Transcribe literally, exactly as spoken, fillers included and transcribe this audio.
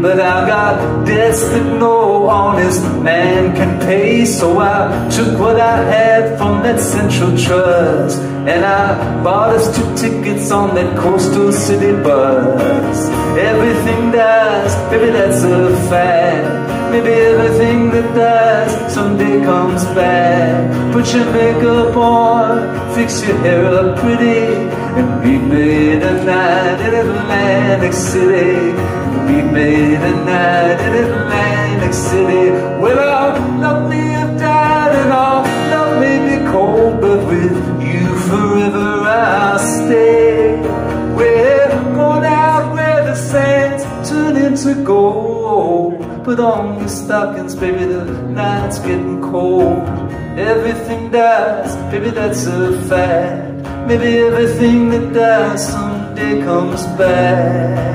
but I got debts that no honest man can pay. So I took what I had from that Central Trust, and I bought us two tickets on that coastal city bus. Everything dies, baby, that's a fact. Maybe everything that dies someday comes back. Put your makeup on, fix your hair up pretty, and meet me tonight in Atlantic City. Meet me tonight in Atlantic City. Well, I'll love me have died and I'll love me be cold, but with you forever I'll stay. We're going out where the sands turn into gold. Put on your stockings, baby, the night's getting cold. Everything dies, baby, that's a fact. Maybe everything that dies someday comes back.